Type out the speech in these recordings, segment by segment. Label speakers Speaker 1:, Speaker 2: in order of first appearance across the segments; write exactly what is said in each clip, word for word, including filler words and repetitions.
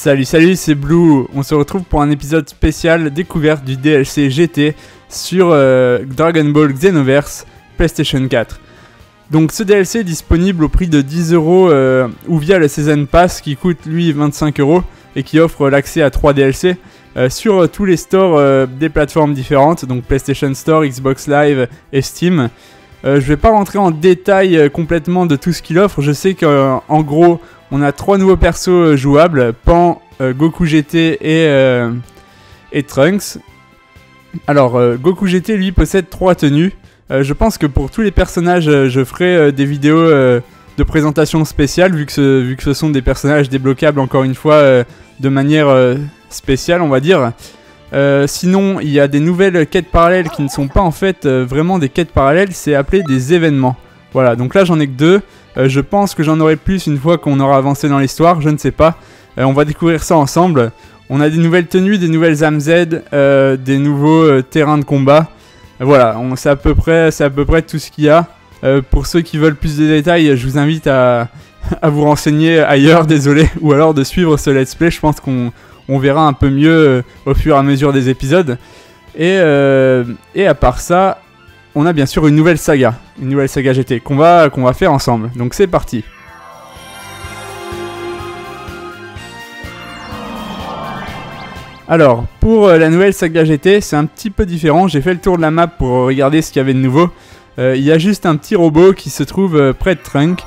Speaker 1: Salut salut, c'est Blue. On se retrouve pour un épisode spécial découverte du D L C G T sur euh, Dragon Ball Xenoverse PlayStation quatre. Donc ce D L C est disponible au prix de dix euros euh, ou via le Season Pass qui coûte lui vingt-cinq euros et qui offre l'accès à trois D L C euh, sur euh, tous les stores euh, des plateformes différentes, donc PlayStation Store, Xbox Live et Steam. Euh, je vais pas rentrer en détail euh, complètement de tout ce qu'il offre. Je sais qu'en euh, gros on a trois nouveaux persos euh, jouables, Pan, euh, Goku G T et, euh, et Trunks. Alors euh, Goku G T lui possède trois tenues. Euh, je pense que pour tous les personnages euh, je ferai euh, des vidéos euh, de présentation spéciale vu que, ce, vu que ce sont des personnages débloquables encore une fois euh, de manière euh, spéciale on va dire. Euh, sinon il y a des nouvelles quêtes parallèles qui ne sont pas en fait euh, vraiment des quêtes parallèles, c'est appelé des événements. Voilà, donc là j'en ai que deux. Euh, je pense que j'en aurai plus une fois qu'on aura avancé dans l'histoire, je ne sais pas. Euh, on va découvrir ça ensemble. On a des nouvelles tenues, des nouvelles A M Z, euh, des nouveaux euh, terrains de combat. Euh, voilà, c'est à peu près, c'est à peu près tout ce qu'il y a. Euh, pour ceux qui veulent plus de détails, je vous invite à, à vous renseigner ailleurs, désolé, ou alors de suivre ce let's play. Je pense qu'on on verra un peu mieux euh, au fur et à mesure des épisodes. Et, euh, et à part ça, on a bien sûr une nouvelle saga, une nouvelle saga G T qu'on va, qu'on va faire ensemble. Donc c'est parti. Alors, pour euh, la nouvelle saga G T, c'est un petit peu différent. J'ai fait le tour de la map pour regarder ce qu'il y avait de nouveau. Euh, il y a juste un petit robot qui se trouve euh, près de Trunks.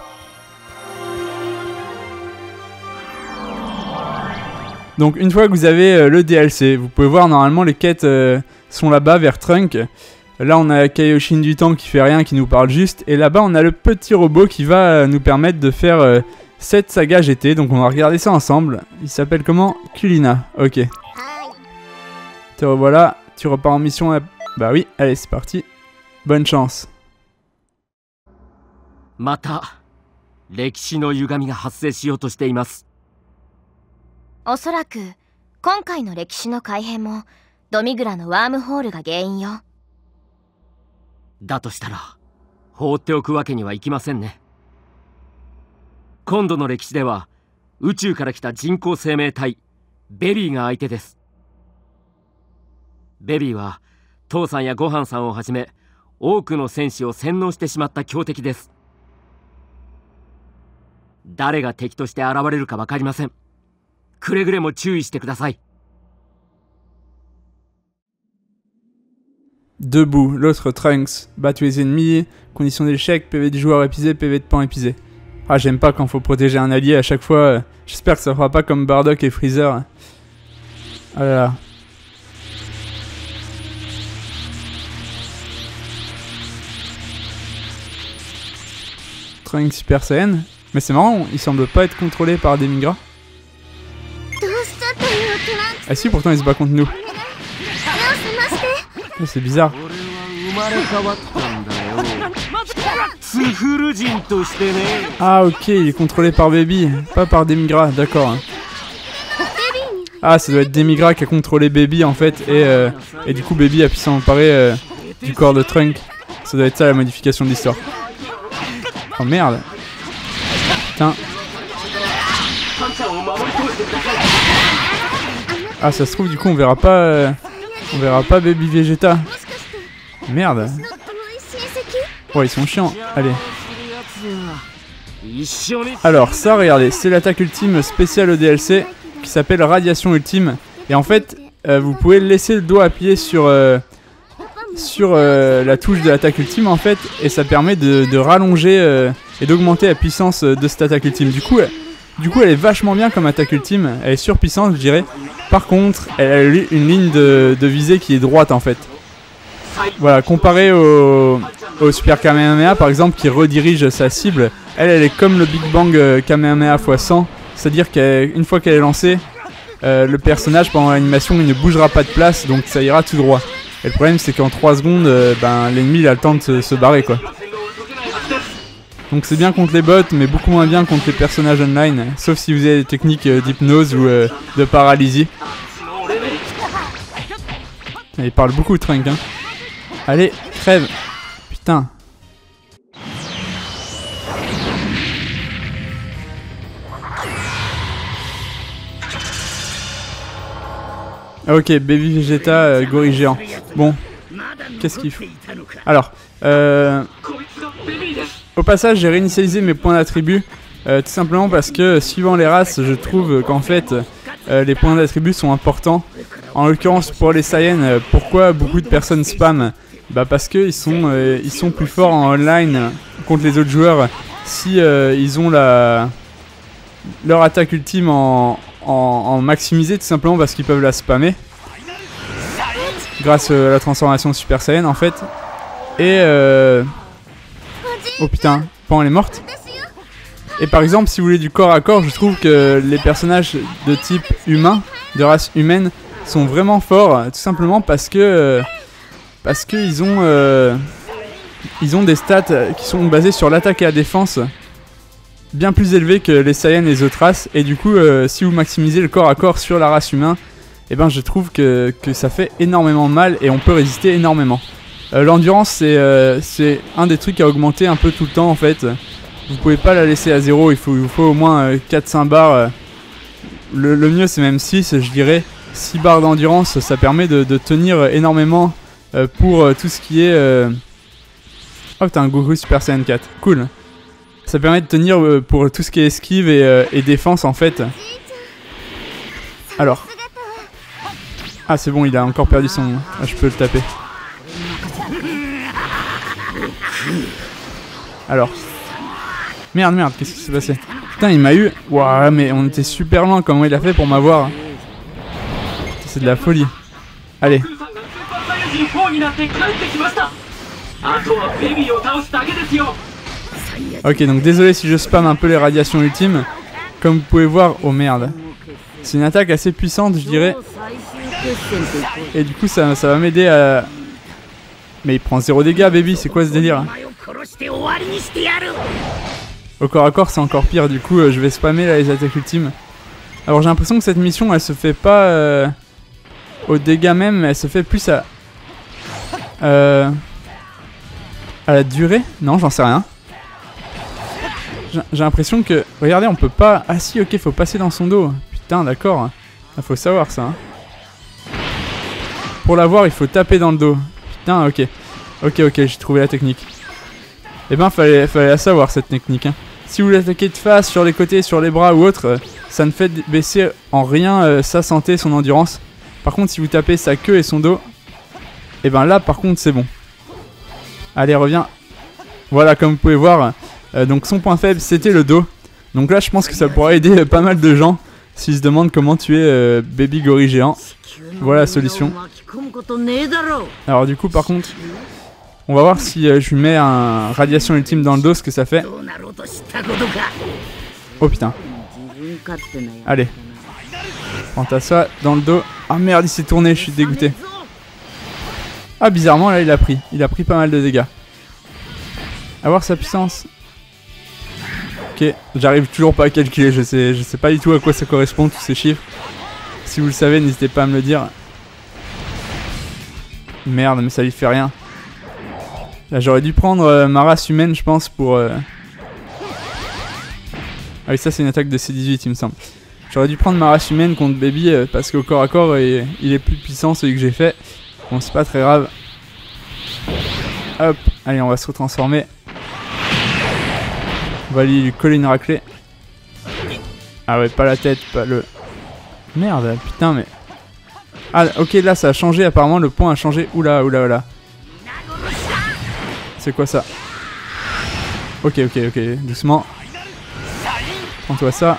Speaker 1: Donc une fois que vous avez euh, le D L C, vous pouvez voir normalement les quêtes euh, sont là-bas vers Trunks. Là on a Kaioshin du temps qui fait rien, qui nous parle juste. Et là-bas on a le petit robot qui va euh, nous permettre de faire euh, cette saga G T. Donc on va regarder ça ensemble. Il s'appelle comment? Kulina. Ok. Te revoilà. Tu repars en mission. À... Bah oui, allez c'est parti. Bonne chance.
Speaker 2: Mata, 歴史の歪みが発生しようとしています。
Speaker 3: おそらく今回の歴史の改変もドミグラのワームホールが原因よ。
Speaker 2: だとしたら放っておくわけにはいきませんね。今度の歴史では宇宙から来た人工生命体ベビーが相手です。ベビーは父さんやごはんさんをはじめ多くの戦士を洗脳してしまった強敵です。誰が敵として現れるか分かりません。くれぐれも注意してください。
Speaker 1: Debout, l'autre Trunks, bat tous les ennemis, condition d'échec, P V du joueur épuisé, P V de Pan épuisé. Ah j'aime pas quand faut protéger un allié à chaque fois, euh, j'espère que ça fera pas comme Bardock et Freezer. Ah là là. Trunks Super Saiyan. Mais c'est marrant, il semble pas être contrôlé par des Migra. Ah si, pourtant il se bat contre nous. Oh, c'est bizarre. Ah ok, il est contrôlé par Baby, pas par Demigra, d'accord. Ah ça doit être Demigra qui a contrôlé Baby en fait, et, euh, et du coup Baby a pu s'emparer euh, du corps de Trunks. Ça doit être ça la modification de l'histoire. Oh merde. Putain. Ah ça se trouve du coup on verra pas euh, on verra pas Baby Vegeta. Merde. Oh ils sont chiants. Allez. Alors ça regardez, c'est l'attaque ultime spéciale au D L C qui s'appelle Radiation Ultime. Et en fait euh, vous pouvez laisser le doigt appuyé sur euh, sur euh, la touche de l'attaque ultime en fait, et ça permet de, de rallonger euh, et d'augmenter la puissance de cette attaque ultime. Du coup, elle, du coup elle est vachement bien comme attaque ultime, elle est surpuissante je dirais. Par contre elle a une ligne de, de visée qui est droite en fait. Voilà, comparé au, au Super Kamehameha par exemple qui redirige sa cible, elle elle est comme le Big Bang Kamehameha fois cent, c'est à dire qu'une fois qu'elle est lancée, euh, le personnage pendant l'animation il ne bougera pas de place, donc ça ira tout droit. Et le problème c'est qu'en trois secondes, euh, ben, l'ennemi il a le temps de se, se barrer quoi. Donc c'est bien contre les bots, mais beaucoup moins bien contre les personnages online, sauf si vous avez des techniques euh, d'hypnose ou euh, de paralysie. Il parle beaucoup Trunks hein. Allez, crève. Putain. Ah, ok, Baby Vegeta, euh, gorille géant. Bon, qu'est-ce qu'il faut? Alors, euh, au passage, j'ai réinitialisé mes points d'attribut. Euh, tout simplement parce que, suivant les races, je trouve qu'en fait, euh, les points d'attribut sont importants. En l'occurrence, pour les Saiyans, euh, pourquoi beaucoup de personnes spam? Bah parce qu'ils sont, euh, ils sont plus forts en online contre les autres joueurs si euh, ils ont la... leur attaque ultime en, en, en maximisé, tout simplement parce qu'ils peuvent la spammer grâce à la transformation Super Saiyan en fait. Et euh... oh putain, Pan elle est morte. Et par exemple, si vous voulez du corps à corps, je trouve que les personnages de type humain, de race humaine, sont vraiment forts, tout simplement parce que euh, parce que ils ont euh, ils ont des stats qui sont basées sur l'attaque et la défense bien plus élevées que les Saiyans et les autres races. Et du coup, euh, si vous maximisez le corps à corps sur la race humaine, et ben je trouve que, que ça fait énormément de mal et on peut résister énormément. Euh, L'endurance, c'est euh, c'est un des trucs à augmenter un peu tout le temps en fait. Vous pouvez pas la laisser à zéro, il, faut, il vous faut au moins euh, quatre cinq barres. Euh, le, le mieux c'est même six, je dirais. six barres d'endurance, ça permet de, de tenir énormément euh, pour euh, tout ce qui est... Euh... Oh putain, Goku Super Saiyan quatre, cool. Ça permet de tenir euh, pour tout ce qui est esquive et, euh, et défense en fait. Alors. Ah c'est bon, il a encore perdu son... Ah, je peux le taper. Alors. Merde, merde, qu'est-ce qui s'est passé? Putain, il m'a eu... Waouh, mais on était super loin, comment il a fait pour m'avoir? C'est de la folie. Allez. Ok, donc désolé si je spam un peu les radiations ultimes. Comme vous pouvez voir... Oh merde. C'est une attaque assez puissante, je dirais. Et du coup, ça, ça va m'aider à... Mais il prend zéro dégâts, baby, c'est quoi ce délire? Au corps à corps, c'est encore pire, du coup, euh, je vais spammer là, les attaques ultimes. Alors j'ai l'impression que cette mission, elle se fait pas euh, au dégâts même, elle se fait plus à... Euh, à la durée? Non, j'en sais rien. J'ai l'impression que... Regardez, on peut pas... Ah si, ok, faut passer dans son dos. Putain, d'accord. Ah, faut savoir ça. Hein. Pour l'avoir, il faut taper dans le dos. Putain, ok. Ok, ok, j'ai trouvé la technique. Eh ben, fallait, fallait la savoir, cette technique. Hein. Si vous l'attaquez de face, sur les côtés, sur les bras ou autre, euh, ça ne fait baisser en rien euh, sa santé, son endurance. Par contre, si vous tapez sa queue et son dos, et ben là, par contre, c'est bon. Allez, reviens. Voilà, comme vous pouvez voir, euh, donc son point faible, c'était le dos. Donc là, je pense que ça pourrait aider euh, pas mal de gens s'ils se demandent comment tuer euh, Baby Gorille géant. Voilà la solution. Alors du coup, par contre, on va voir si euh, je lui mets un radiation ultime dans le dos, ce que ça fait. Oh putain. Allez. Prends ça dans le dos. Ah merde, il s'est tourné, je suis dégoûté. Ah bizarrement, là il a pris. Il a pris pas mal de dégâts. A voir sa puissance. Ok, j'arrive toujours pas à calculer, je sais, je sais pas du tout à quoi ça correspond tous ces chiffres. Si vous le savez, n'hésitez pas à me le dire. Merde, mais ça lui fait rien. Là, j'aurais dû prendre euh, ma race humaine, je pense, pour... Euh... Ah oui, ça c'est une attaque de C dix-huit, il me semble. J'aurais dû prendre ma race humaine contre Baby, euh, parce qu'au corps à corps, il, il est plus puissant, celui que j'ai fait. Bon, c'est pas très grave. Hop, allez, on va se retransformer. On va lui coller une raclée. Ah ouais, pas la tête, pas le... Merde, putain, mais... Ah, ok, là, ça a changé, apparemment, le point a changé. Oula, oula, oula. C'est quoi ça? Ok, ok, ok, doucement. Prends-toi ça.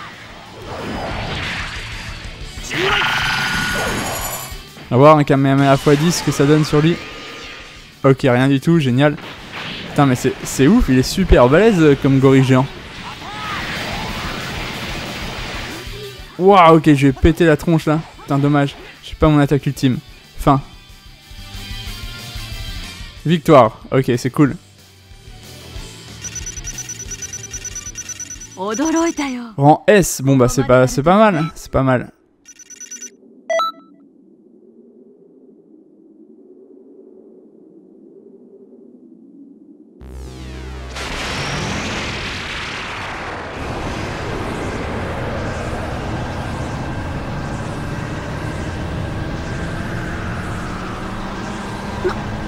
Speaker 1: On va voir un Kamehameha fois dix ce que ça donne sur lui. Ok, rien du tout, génial. Putain, mais c'est ouf, il est super balèze euh, comme gorille géant. Waouh, ok, je vais péter la tronche là. Putain, dommage. J'ai pas mon attaque ultime. Fin. Victoire. Ok, c'est cool. Rang S. Bon bah c'est pas, c'est pas mal. C'est pas mal.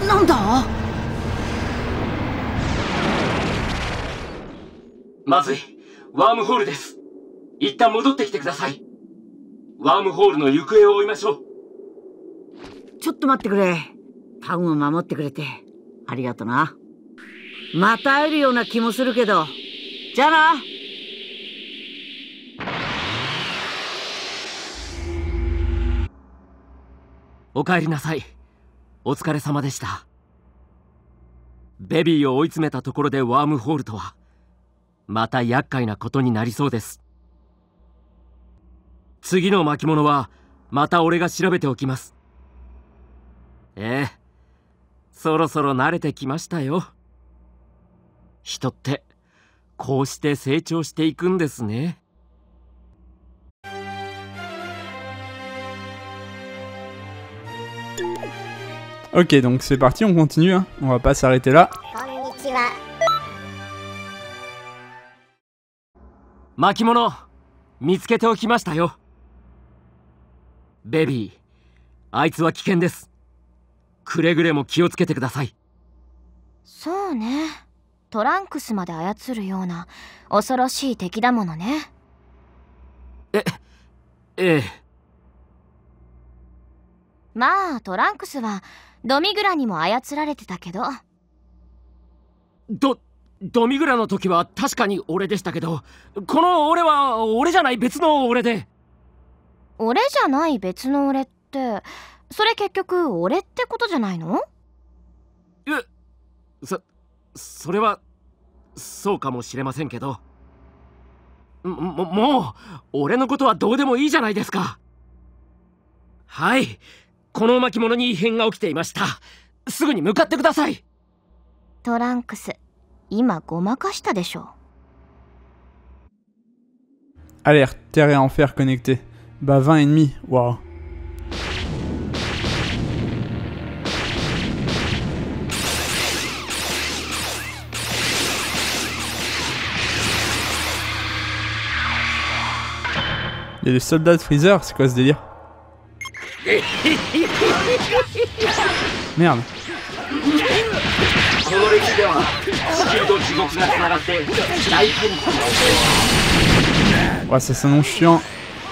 Speaker 4: なんだ？
Speaker 2: まずい、ワームホールです。一旦戻ってきてください。ワームホールの行方を追いましょう。
Speaker 4: ちょっと待ってくれ。タウンを守ってくれてありがとな。また会えるような気もするけど、じゃあな。
Speaker 2: お帰りなさい。お疲れ様でした。ベビーを追い詰めたところでワームホールとはまた厄介なことになりそうです。次の巻物はまた俺が調べておきます。ええ、そろそろ慣れてきましたよ。人ってこうして成長していくんですね。
Speaker 1: Ok, donc c'est parti, on continue, hein. On va pas s'arrêter là.
Speaker 2: 巻物見つけておきましたよ。ベビー、あいつは危険です。くれぐれも気をつけてください。
Speaker 3: そうね。トランクスまで操るような恐ろしい敵だものね。
Speaker 2: え、ええ。
Speaker 3: まあトランクスはドミグラにも操られてたけど。
Speaker 2: ド、ドミグラの時は確かに俺でしたけど、この俺は俺じゃない別の俺で。
Speaker 3: 俺じゃない別の俺って、それ結局俺ってことじゃないの？
Speaker 2: え、そ、それはそうかもしれませんけど、も、もう俺のことはどうでもいいじゃないですか。はい、この巻物に異変が起きていました。すぐに向かってください。
Speaker 3: トランクス、今ごまかしたでしょ。
Speaker 1: Alerte, terre et enfer connectés. Bah vingt ennemis, waouh. Il y a des soldats de Freezer, c'est quoi ce délire? Merde. Ouais, ça s'annonce chiant.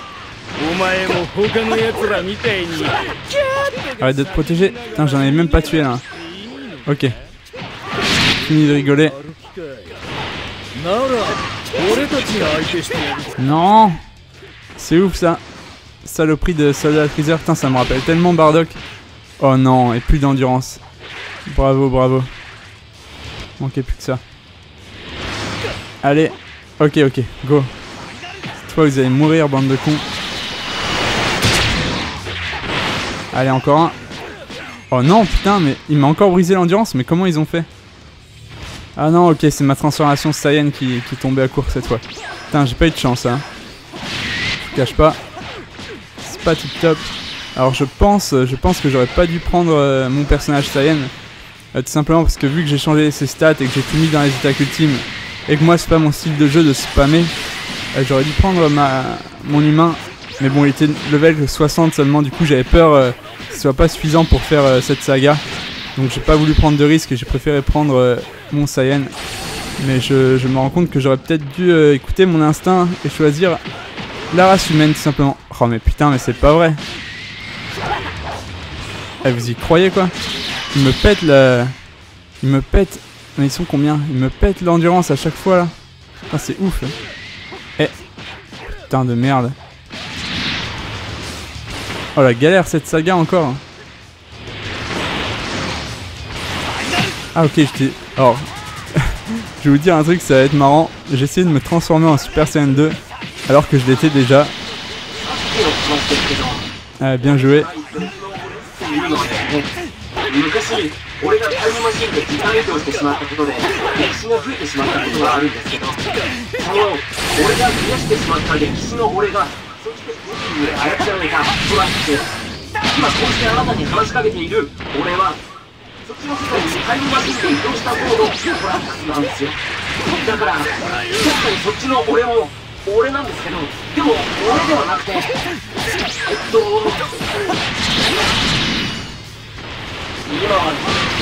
Speaker 1: Arrête de te protéger. Putain, j'en avais même pas tué là. Ok. Fini de rigoler. Non. C'est ouf ça. Saloperie de soldat Freezer. Putain, ça me rappelle tellement Bardock. Oh non, et plus d'endurance. Bravo, bravo. Manquait plus que ça. Allez. Ok, ok, go. Cette fois, vous allez mourir, bande de cons. Allez, encore un. Oh non, putain, mais il m'a encore brisé l'endurance. Mais comment ils ont fait? Ah non, ok, c'est ma transformation Saiyan qui, qui est tombée à court cette fois. Putain, j'ai pas eu de chance, hein. Je cache pas. C'est pas tip top. Alors je pense, je pense que j'aurais pas dû prendre euh, mon personnage Saiyan. Euh, tout simplement parce que vu que j'ai changé ses stats et que j'ai tout mis dans les attaques ultimes, et que moi c'est pas mon style de jeu de spammer, euh, j'aurais dû prendre ma, mon humain. Mais bon, il était level soixante seulement, du coup j'avais peur euh, que ce soit pas suffisant pour faire euh, cette saga. Donc j'ai pas voulu prendre de risque et j'ai préféré prendre euh, mon Saiyan. Mais je, je me rends compte que j'aurais peut-être dû euh, écouter mon instinct et choisir la race humaine tout simplement. Oh mais putain, mais c'est pas vrai. Eh, vous y croyez quoi? Il me pète la... Il me pète... Mais ils sont combien? Il me pète l'endurance à chaque fois là. Putain, c'est ouf là. Eh. Putain de merde. Oh la galère cette saga encore. Ah ok, j'étais... Alors... Je vais vous dire un truc, ça va être marrant. J'ai essayé de me transformer en Super Saiyan deux alors que je l'étais déjà. Ah, bien joué.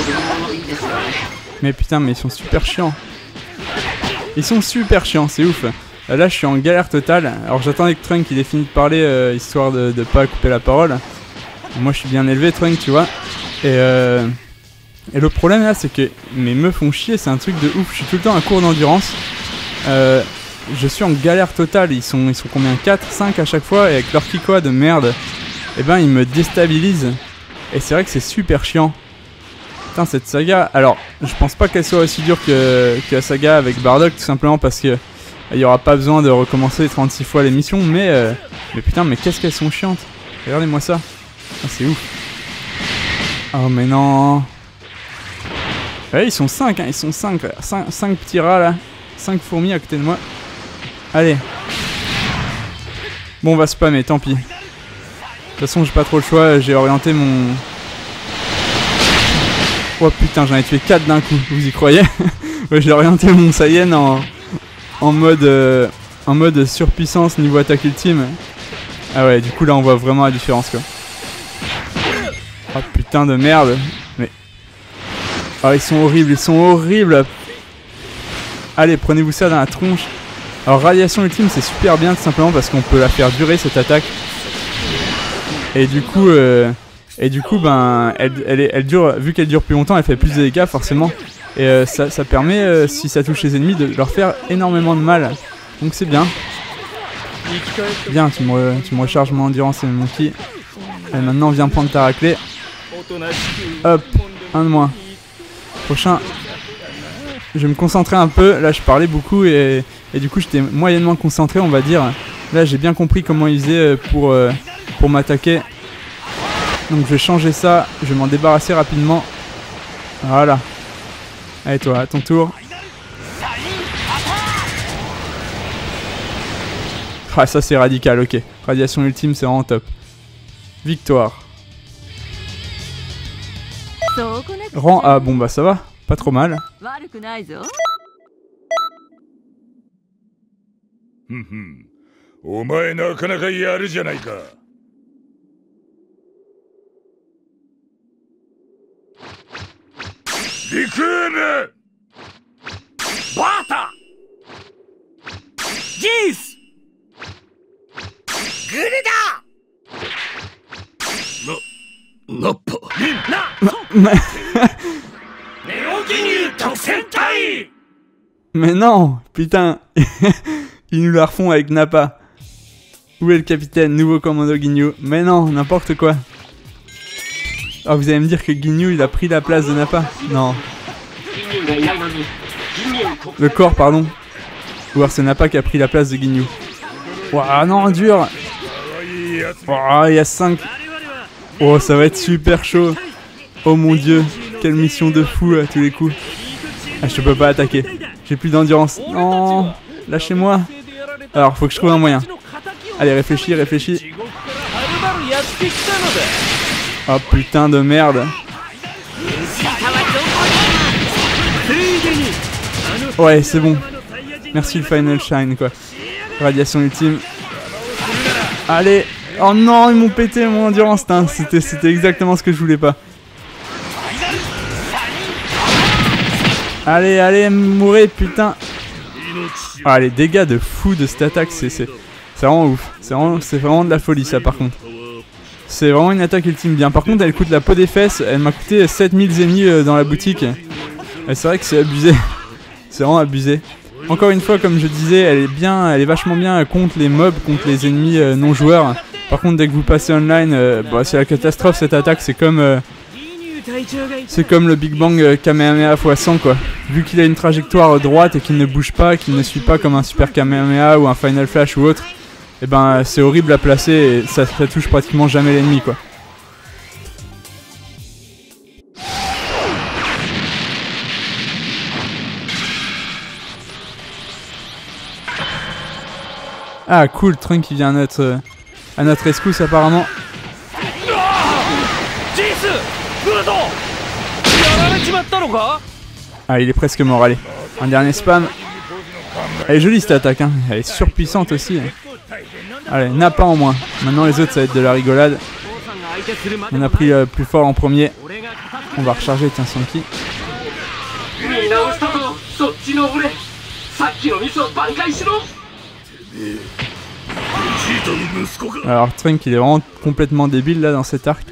Speaker 1: Mais putain, mais ils sont super chiants. Ils sont super chiants, c'est ouf. Là, je suis en galère totale. Alors, j'attendais que Trunk il ait fini de parler, euh, histoire de, de pas couper la parole. Moi, je suis bien élevé, Trunk, tu vois. Et, euh, et le problème là, c'est que mes me font chier, c'est un truc de ouf. Je suis tout le temps à court d'endurance. Euh, je suis en galère totale. Ils sont, ils sont combien, quatre, cinq à chaque fois. Et avec leur Kikoa de merde, et ben, ils me déstabilisent. Et c'est vrai que c'est super chiant. Putain, cette saga. Alors, je pense pas qu'elle soit aussi dure que, que la saga avec Bardock, tout simplement parce que il y aura pas besoin de recommencer trente-six fois l'émission. Mais, euh, mais putain, mais qu'est-ce qu'elles sont chiantes. Regardez-moi ça. Ah, c'est ouf. Oh, mais non. Ouais, ils sont cinq, hein, ils sont cinq, cinq petits rats là. cinq fourmis à côté de moi. Allez. Bon, on va spammer, tant pis. De toute façon, j'ai pas trop le choix, j'ai orienté mon... Oh putain, j'en ai tué quatre d'un coup, vous y croyez? Ouais, j'ai orienté mon Saiyan en, en mode euh, en mode surpuissance niveau attaque ultime. Ah ouais, du coup là on voit vraiment la différence quoi. Oh putain de merde. Mais... Oh, ils sont horribles, ils sont horribles. Allez, prenez-vous ça dans la tronche. Alors radiation ultime c'est super bien tout simplement parce qu'on peut la faire durer cette attaque. Et du coup, euh, et du coup, ben, elle, elle, elle, elle dure, vu qu'elle dure plus longtemps, elle fait plus de dégâts forcément. Et euh, ça, ça permet, euh, si ça touche les ennemis, de leur faire énormément de mal. Donc c'est bien. Bien, tu me, tu me recharges mon endurance et mon monkey. Et maintenant, viens prendre ta raclée. Hop, un de moins. Prochain. Je vais me concentrer un peu. Là, je parlais beaucoup et, et du coup, j'étais moyennement concentré, on va dire. Là, j'ai bien compris comment ils faisaient pour... Euh, pour m'attaquer. Donc je vais changer ça, je vais m'en débarrasser rapidement. Voilà. Allez toi, à ton tour. Ah ça c'est radical, ok. Radiation ultime c'est vraiment top. Victoire. Rang A, bon bah ça va, pas trop mal.
Speaker 5: Rikume! Bata! Geese! Gurida! No... Noppo! Na! Neoginyu Tokusentai!
Speaker 1: Mais non! Putain! Ils nous la refont avec Nappa. Où est le capitaine? Nouveau commando Ginyu. Mais non, n'importe quoi. Ah, vous allez me dire que Ginyu il a pris la place de Nappa? Non. Le corps, pardon. Ou alors c'est Nappa qui a pris la place de Ginyu. Ouah, non, dur. Ouah, il y a cinq. Oh, ça va être super chaud. Oh mon dieu. Quelle mission de fou à tous les coups. Ah, je peux pas attaquer. J'ai plus d'endurance. Non. Lâchez-moi. Alors, faut que je trouve un moyen. Allez, réfléchis, réfléchis. Oh putain de merde. Ouais, c'est bon. Merci le Final Shine quoi. Radiation ultime. Allez. Oh non, ils m'ont pété mon endurance. C'était c'était exactement ce que je voulais pas. Allez, allez, mourrez putain. Ah, les dégâts de fou de cette attaque, c'est c'est vraiment ouf. C'est vraiment, vraiment de la folie ça par contre. C'est vraiment une attaque ultime bien. Par contre, elle coûte la peau des fesses. Elle m'a coûté sept mille zénis dans la boutique. Et c'est vrai que c'est abusé. C'est vraiment abusé. Encore une fois, comme je disais, elle est bien, elle est vachement bien contre les mobs, contre les ennemis euh, non joueurs. Par contre, dès que vous passez online, euh, bah, c'est la catastrophe cette attaque. C'est comme, euh, c'est comme le Big Bang euh, Kamehameha fois cent quoi. Vu qu'il a une trajectoire droite et qu'il ne bouge pas, qu'il ne suit pas comme un Super Kamehameha ou un Final Flash ou autre. Et ben c'est horrible à placer et ça, ça touche pratiquement jamais l'ennemi quoi. Ah cool, Trunk qui vient à notre, à notre rescousse apparemment. Ah il est presque mort, allez. Un dernier spam. Elle est jolie cette attaque, hein. Elle est surpuissante aussi. Allez, Nappa en moins. Maintenant les autres ça va être de la rigolade. On a pris euh, plus fort en premier. On va recharger, tiens, son ki.
Speaker 2: 見直したぞそっちの俺さっきのミスを挽回しろ
Speaker 1: Alors Trunk il est vraiment complètement débile là dans cet arc.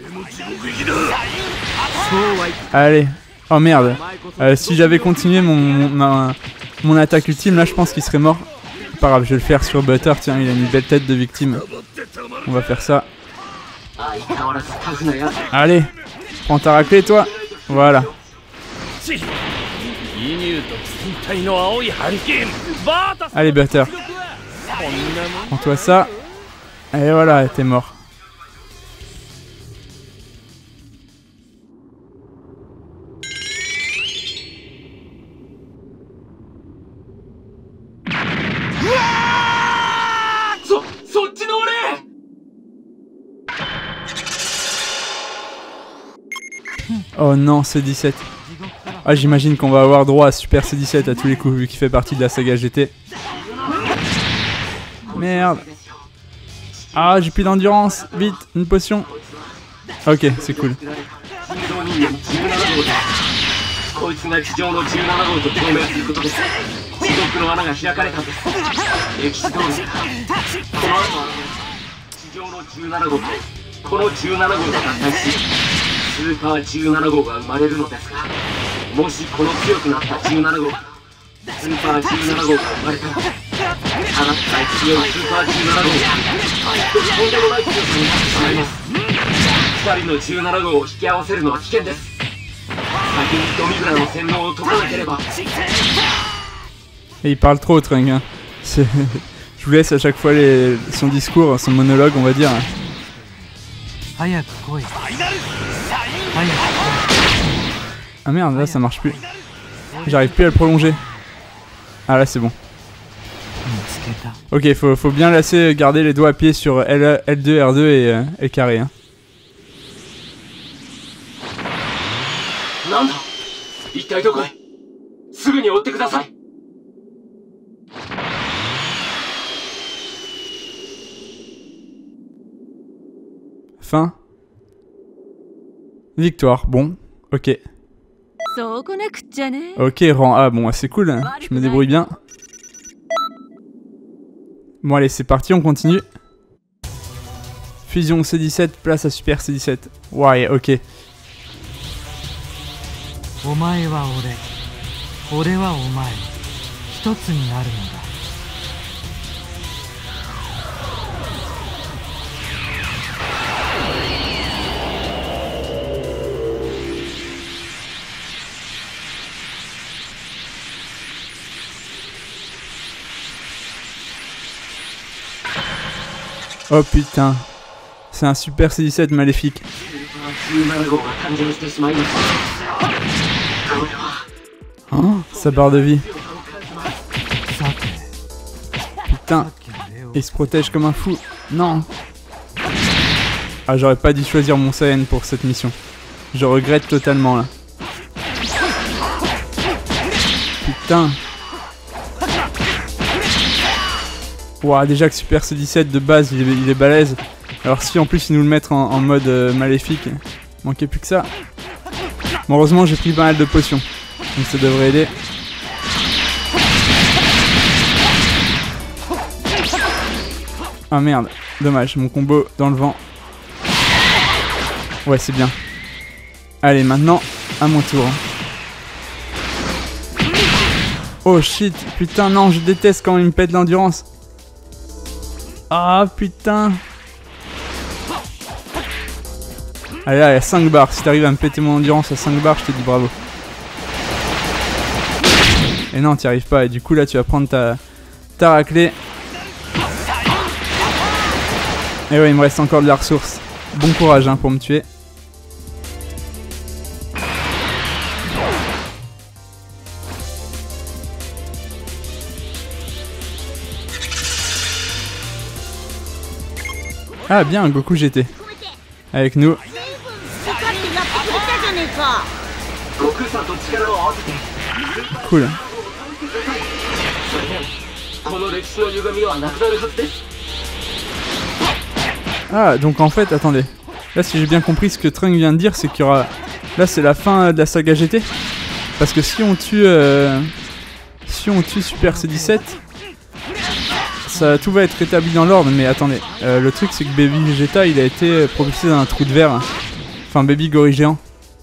Speaker 1: Allez. Oh merde. Euh, si j'avais continué mon, mon, ma, mon attaque ultime là je pense qu'il serait mort. Pas grave, je vais le faire sur Butter. Tiens, il a une belle tête de victime. On va faire ça. Allez. Prends ta raclée toi. Voilà. Allez Butter. Prends-toi ça. Et voilà, t'es mort. Oh non, C dix-sept. Ah, j'imagine qu'on va avoir droit à Super C dix-sept à tous les coups vu qu'il fait partie de la saga G T. Merde. Ah, j'ai plus d'endurance. Vite, une potion. Ok, c'est cool. Et il parle trop, Trunk. Hein. Je vous laisse à chaque fois les... son discours, son monologue, on va dire. Ah merde, là ça marche plus. J'arrive plus à le prolonger. Ah là c'est bon. Ok, faut, faut bien laisser garder les doigts à pied sur L, L2, R deux et, euh, et carré. Hein. Fin. Victoire, bon, ok. Ok, rang A, bon, c'est cool, hein. Je me débrouille bien. Bon allez, c'est parti, on continue. Fusion C dix-sept, place à Super C dix-sept. Ouais, ok. Oh putain, c'est un Super C dix-sept maléfique. Oh, sa barre de vie. Putain, il se protège comme un fou. Non. Ah, j'aurais pas dû choisir mon Saiyan pour cette mission. Je regrette totalement là. Putain. Ouah, déjà que Super C dix-sept de base il est, il est balèze. Alors si en plus ils nous le mettent en, en mode euh, maléfique, manquait plus que ça. Bon, heureusement j'ai pris pas mal de potions, donc ça devrait aider. Ah merde, dommage, mon combo dans le vent. Ouais, c'est bien. Allez, maintenant, à mon tour. Oh shit, putain non, je déteste quand il me pète l'endurance. Ah putain. Allez là, il y a cinq barres. Si t'arrives à me péter mon endurance à cinq barres, je te dis bravo. Et non, t'y arrives pas. Et du coup là, tu vas prendre ta, ta raclée. Et ouais, il me reste encore de la ressource. Bon courage hein, pour me tuer. Ah bien, Goku G T. Avec nous. Cool. Ah, donc en fait, attendez. là si j'ai bien compris ce que Trunk vient de dire, c'est qu'il y aura... Là c'est la fin de la saga G T. Parce que si on tue... Euh... Si on tue Super C dix-sept, ça, tout va être rétabli dans l'ordre. Mais attendez, euh, le truc c'est que Baby Vegeta il a été propulsé dans un trou de verre. Enfin Baby Gorille géant.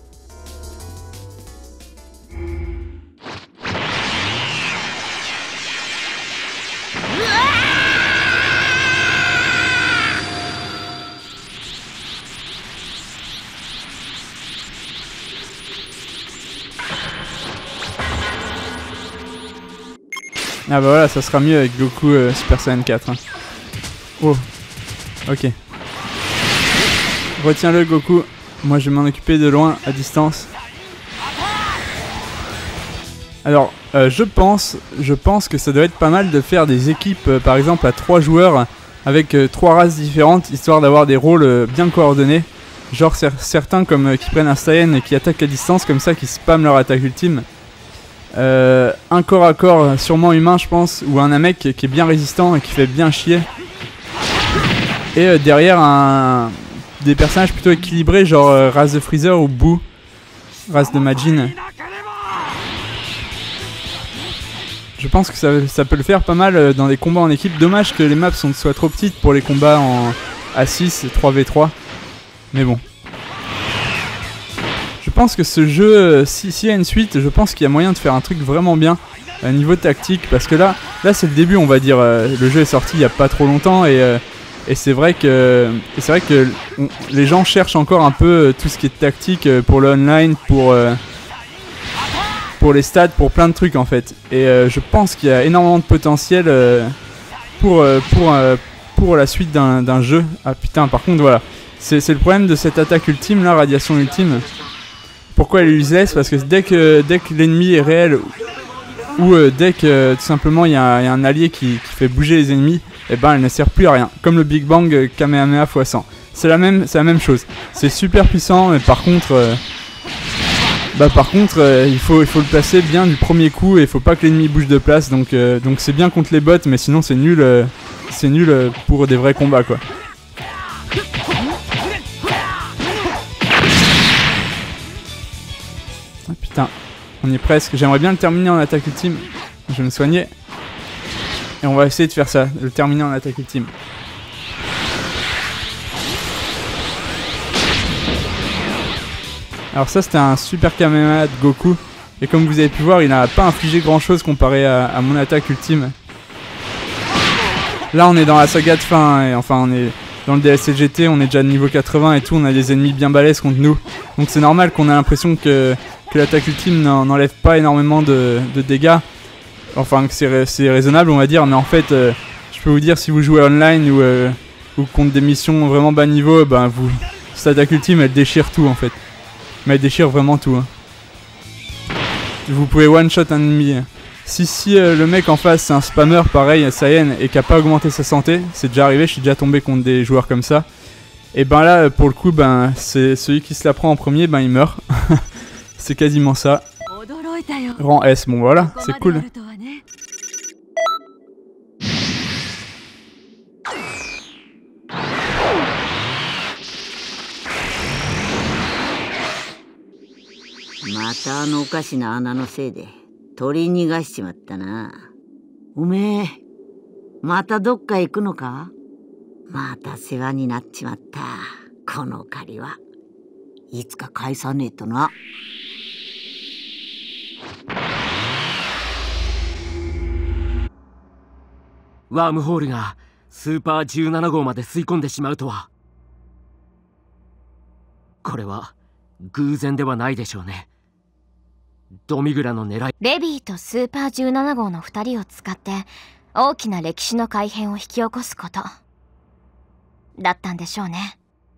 Speaker 1: Ah bah voilà, ça sera mieux avec Goku euh, Super Saiyan quatre. Hein. Oh, ok. Retiens-le Goku, moi je vais m'en occuper de loin, à distance. Alors, euh, je pense, je pense que ça doit être pas mal de faire des équipes, euh, par exemple à trois joueurs, avec euh, trois races différentes, histoire d'avoir des rôles euh, bien coordonnés. Genre cer certains comme euh, qui prennent un Saiyan et qui attaquent à distance, comme ça, qui spamment leur attaque ultime. Euh, un corps à corps sûrement humain je pense, ou un mec qui est bien résistant et qui fait bien chier, et euh, derrière un des personnages plutôt équilibrés genre euh, race de Freezer ou Boo, race de Majin. Je pense que ça, ça peut le faire pas mal euh, dans des combats en équipe. Dommage que les maps sont, soient trop petites pour les combats en A six, trois v trois, mais bon. Je pense que ce jeu, s'il si y a une suite, je pense qu'il y a moyen de faire un truc vraiment bien à niveau tactique, parce que là, là c'est le début on va dire, euh, le jeu est sorti il y a pas trop longtemps et, euh, et c'est vrai que, c'est vrai que on, les gens cherchent encore un peu euh, tout ce qui est tactique euh, pour le online, pour, euh, pour les stats, pour plein de trucs en fait. Et euh, je pense qu'il y a énormément de potentiel euh, pour, euh, pour, euh, pour la suite d'un jeu. Ah putain, par contre voilà, c'est le problème de cette attaque ultime là, radiation ultime. Pourquoi elle est useless? Parce que dès que, dès que l'ennemi est réel, ou euh, dès que euh, tout simplement il y, y a un allié qui, qui fait bouger les ennemis, et eh ben elle ne sert plus à rien. Comme le Big Bang euh, Kamehameha fois cent. C'est la même, c'est la même chose. C'est super puissant, mais par contre, euh, bah par contre, euh, il faut, il faut le placer bien du premier coup et il faut pas que l'ennemi bouge de place. Donc, euh, donc c'est bien contre les bots, mais sinon c'est nul, euh, c'est nul euh, pour des vrais combats quoi. Putain, on y est presque. J'aimerais bien le terminer en attaque ultime. Je vais me soigner. Et on va essayer de faire ça, de le terminer en attaque ultime. Alors ça c'était un super Kamehameha de Goku. Et comme vous avez pu voir, il n'a pas infligé grand chose comparé à, à mon attaque ultime. Là on est dans la saga de fin, hein, et enfin on est dans le D L C G T, on est déjà de niveau quatre-vingts et tout, on a des ennemis bien balèzes contre nous. Donc c'est normal qu'on ait l'impression que... que l'attaque ultime n'enlève pas énormément de, de dégâts, enfin que c'est raisonnable on va dire, mais en fait euh, je peux vous dire si vous jouez online ou, euh, ou contre des missions vraiment bas niveau, ben vous, cette attaque ultime elle déchire tout en fait, mais elle déchire vraiment tout. Hein. Vous pouvez one shot un ennemi. Si, si euh, le mec en face c'est un spammer pareil, Saiyan, et qui a pas augmenté sa santé, c'est déjà arrivé, je suis déjà tombé contre des joueurs comme ça, et ben là pour le coup ben c'est celui qui se la prend en premier, ben il meurt. C'est quasiment ça. Rang S, bon voilà, c'est cool.
Speaker 2: ワームホールがスーパーじゅうなな号まで吸い込んでしまうとは。これは偶然ではないでしょうね。ドミグラの狙い。
Speaker 3: レビーとスーパーじゅうなな号のふたりを使って大きな歴史の改変を引き起こすことだったんでしょうね。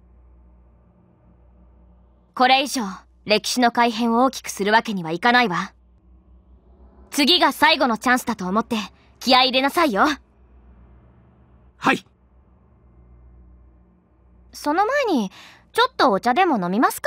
Speaker 3: これ以上歴史の改変を大きくするわけにはいかないわ。次が最後のチャンスだと思って気合い入れなさいよ。
Speaker 2: はい。
Speaker 3: その前にちょっとお茶でも飲みますか。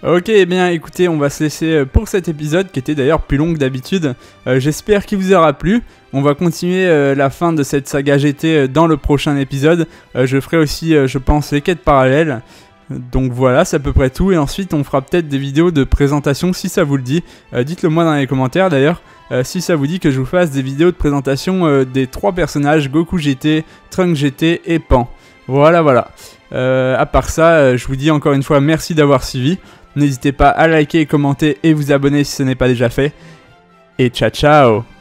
Speaker 1: Ok, eh bien écoutez, on va se laisser pour cet épisode qui était d'ailleurs plus long que d'habitude. Euh, J'espère qu'il vous aura plu. On va continuer euh, la fin de cette saga G T dans le prochain épisode. Euh, je ferai aussi, euh, je pense, les quêtes parallèles. Donc voilà, c'est à peu près tout. Et ensuite, on fera peut-être des vidéos de présentation si ça vous le dit. Euh, Dites-le moi dans les commentaires d'ailleurs. Euh, si ça vous dit que je vous fasse des vidéos de présentation euh, des trois personnages, Goku G T, Trunks G T et Pan. Voilà, voilà. Euh, à part ça, euh, je vous dis encore une fois merci d'avoir suivi. N'hésitez pas à liker, commenter et vous abonner si ce n'est pas déjà fait. Et ciao ciao!